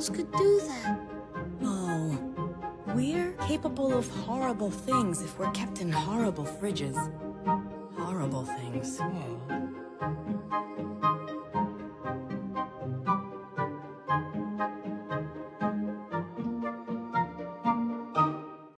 animals could do that? Oh, we're capable of horrible things if we're kept in horrible fridges. Horrible things.